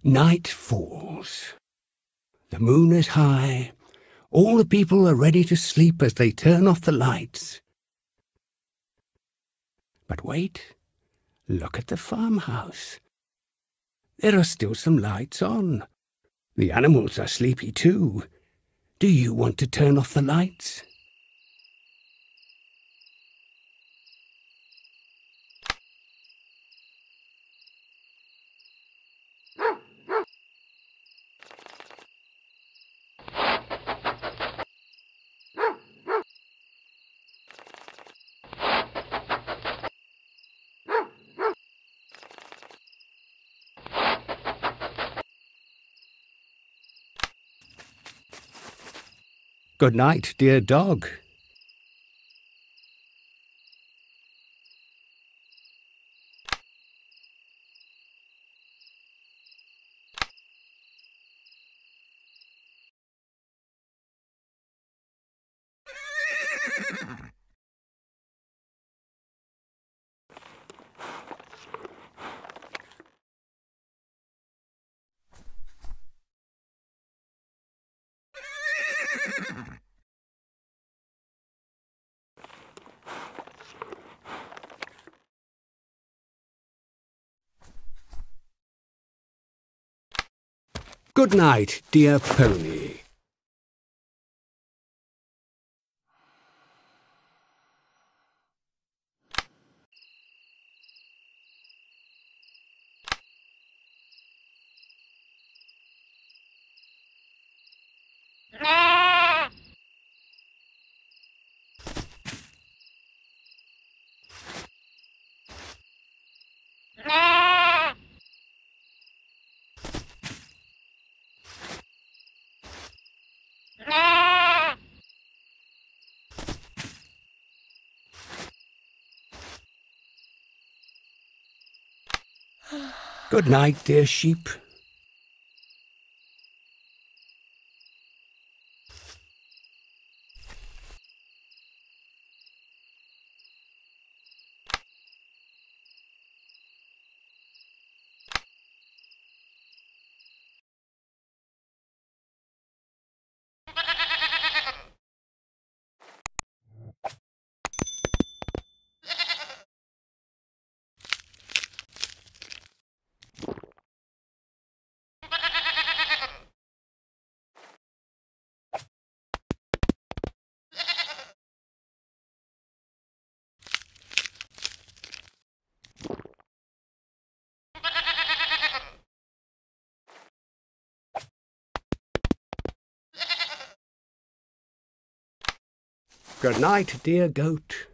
Night falls. The moon is high. All the people are ready to sleep as they turn off the lights. But wait, look at the farmhouse. There are still some lights on. The animals are sleepy too. Do you want to turn off the lights? Good night, dear dog. Good night, dear pony. Good night, dear sheep. Good night, dear goat.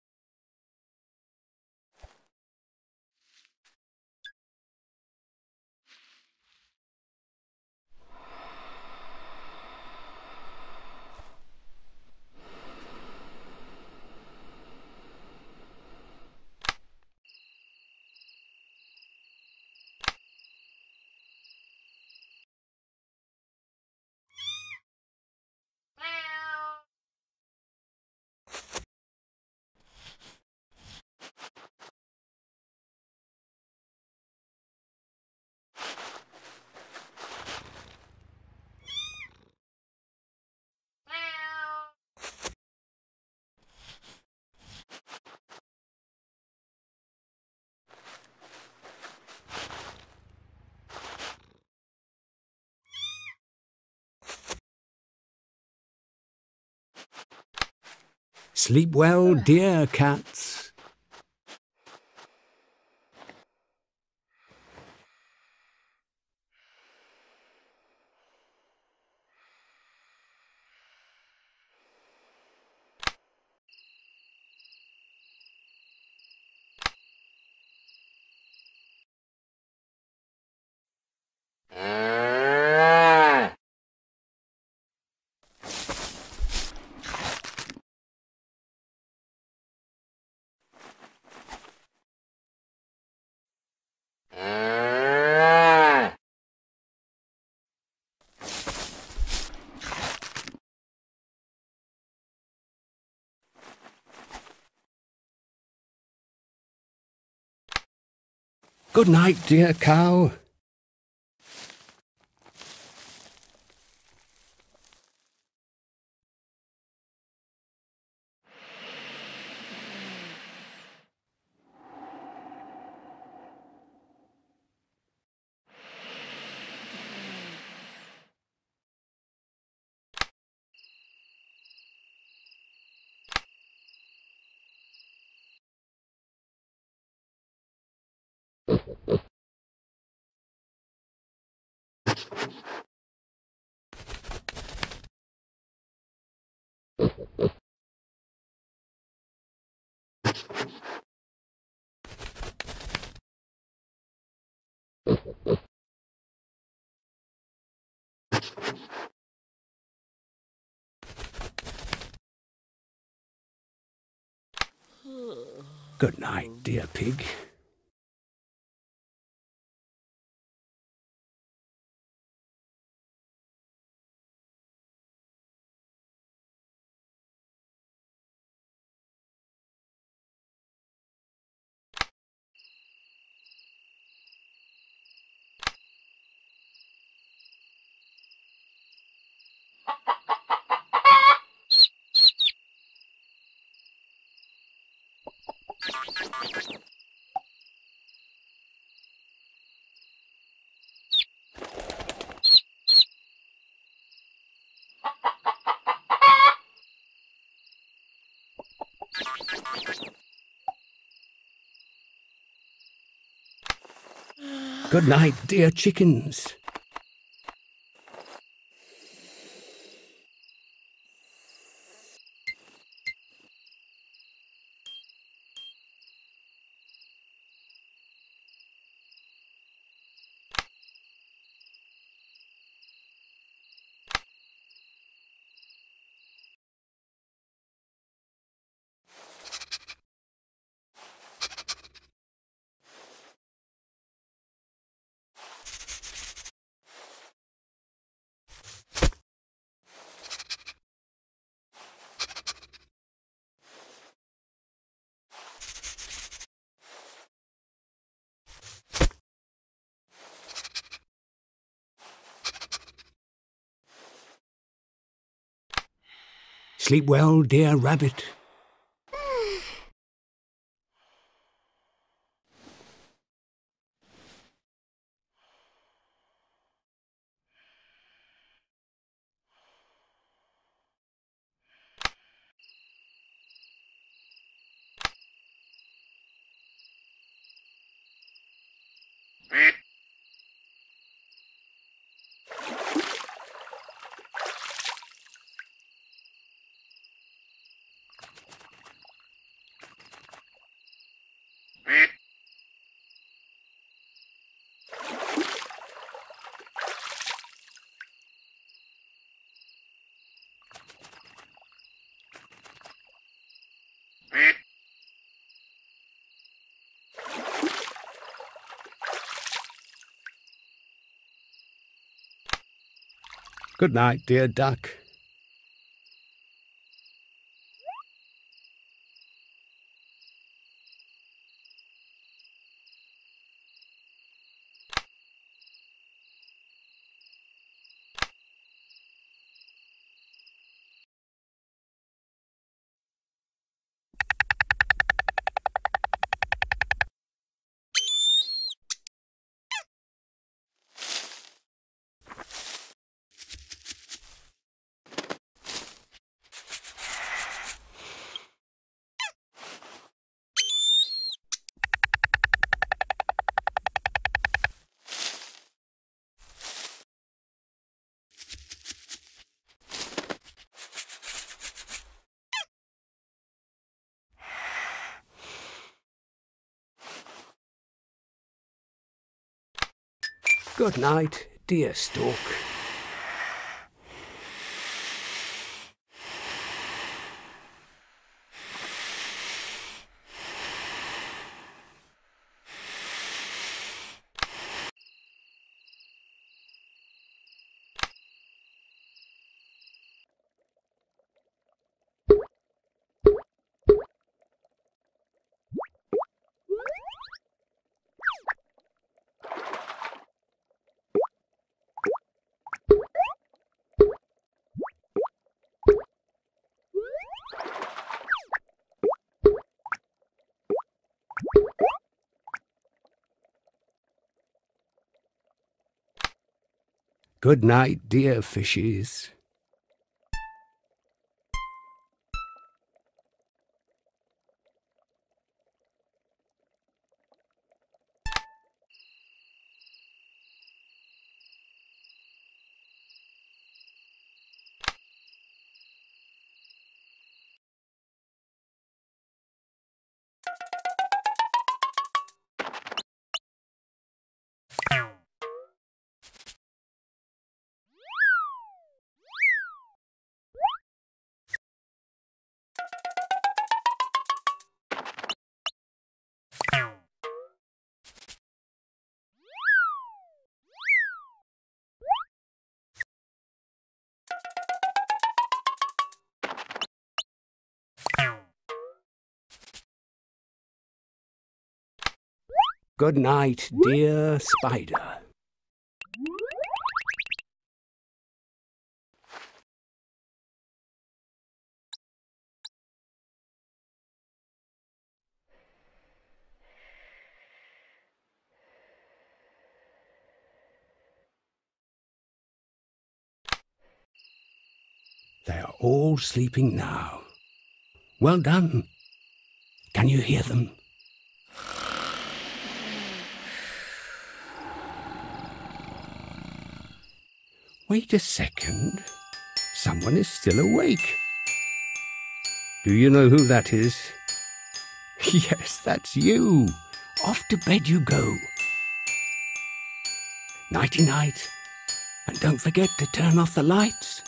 Sleep well, dear cats. Good night, dear cow. Good night, dear pig. Good night, dear chickens. Sleep well, dear rabbit. Good night, dear duck. Good night, dear stork. Good night, dear fishes. Good night, dear spider. They are all sleeping now. Well done. Can you hear them? Wait a second. Someone is still awake. Do you know who that is? Yes, that's you. Off to bed you go. Nighty night. And don't forget to turn off the lights.